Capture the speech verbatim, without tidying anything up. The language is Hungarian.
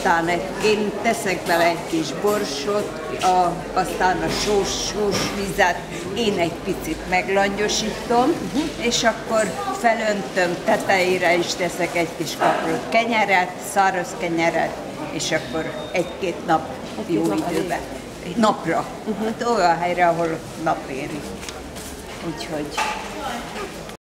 aztán én teszek bele egy kis borsot, a, aztán a sós, sós vizet én egy picit meglangyosítom, uh-huh. és akkor felöntöm, tetejére is teszek egy kis kaprot kenyeret, száraz kenyeret, és akkor egy-két nap egy jó nap időben. Elég. Napra. Uh-huh. Hát olyan helyre, ahol nap éri. Úgyhogy